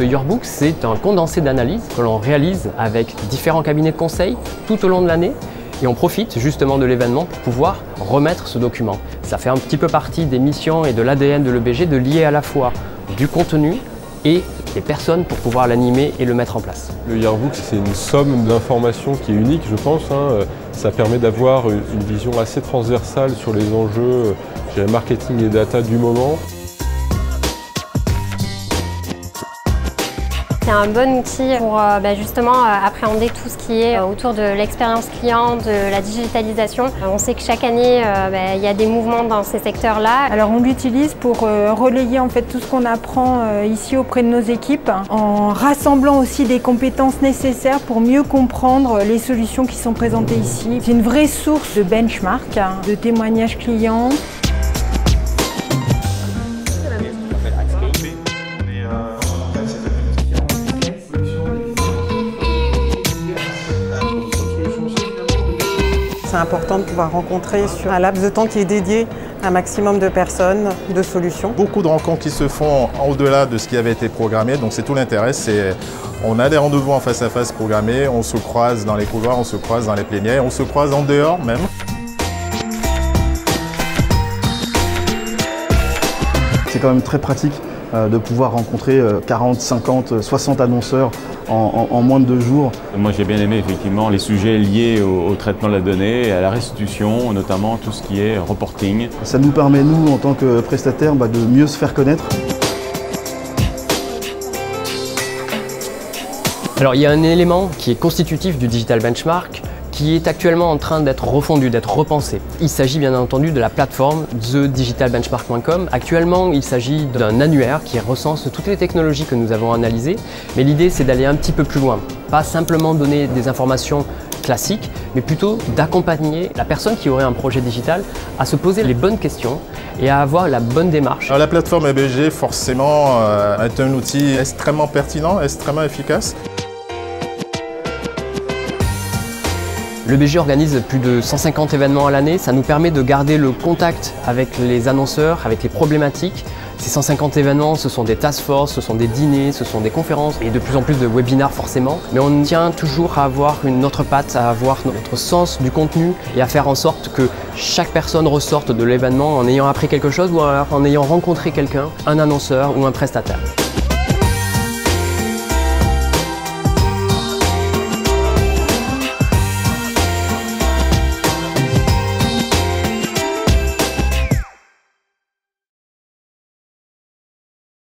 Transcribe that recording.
Le Yearbook, c'est un condensé d'analyse que l'on réalise avec différents cabinets de conseil tout au long de l'année. Et on profite justement de l'événement pour pouvoir remettre ce document. Ça fait un petit peu partie des missions et de l'ADN de l'EBG de lier à la fois du contenu et des personnes pour pouvoir l'animer et le mettre en place. Le Yearbook, c'est une somme d'informations qui est unique, je pense. Ça permet d'avoir une vision assez transversale sur les enjeux marketing et data du moment. C'est un bon outil pour justement appréhender tout ce qui est autour de l'expérience client, de la digitalisation. On sait que chaque année, il y a des mouvements dans ces secteurs-là. Alors on l'utilise pour relayer en fait tout ce qu'on apprend ici auprès de nos équipes, en rassemblant aussi des compétences nécessaires pour mieux comprendre les solutions qui sont présentées ici. C'est une vraie source de benchmark, de témoignages clients. C'est important de pouvoir rencontrer sur un laps de temps qui est dédié à un maximum de personnes, de solutions. Beaucoup de rencontres qui se font au-delà de ce qui avait été programmé, donc c'est tout l'intérêt. On a des rendez-vous en face à face programmés, on se croise dans les couloirs, on se croise dans les plénières, on se croise en dehors même. C'est quand même très pratique de pouvoir rencontrer 40, 50, 60 annonceurs en moins de 2 jours. Moi j'ai bien aimé effectivement les sujets liés au traitement de la donnée, à la restitution, notamment tout ce qui est reporting. Ça nous permet, nous, en tant que prestataires, de mieux se faire connaître. Alors il y a un élément qui est constitutif du Digital Benchmark, qui est actuellement en train d'être refondu, d'être repensé. Il s'agit bien entendu de la plateforme thedigitalbenchmark.com. Actuellement, il s'agit d'un annuaire qui recense toutes les technologies que nous avons analysées, mais l'idée c'est d'aller un petit peu plus loin. Pas simplement donner des informations classiques, mais plutôt d'accompagner la personne qui aurait un projet digital à se poser les bonnes questions et à avoir la bonne démarche. Alors, la plateforme EBG, forcément, est un outil extrêmement pertinent, extrêmement efficace. L'EBG organise plus de 150 événements à l'année, ça nous permet de garder le contact avec les annonceurs, avec les problématiques. Ces 150 événements, ce sont des task force, ce sont des dîners, ce sont des conférences et de plus en plus de webinars forcément. Mais on tient toujours à avoir une autre patte, à avoir notre sens du contenu et à faire en sorte que chaque personne ressorte de l'événement en ayant appris quelque chose ou alors en ayant rencontré quelqu'un, un annonceur ou un prestataire.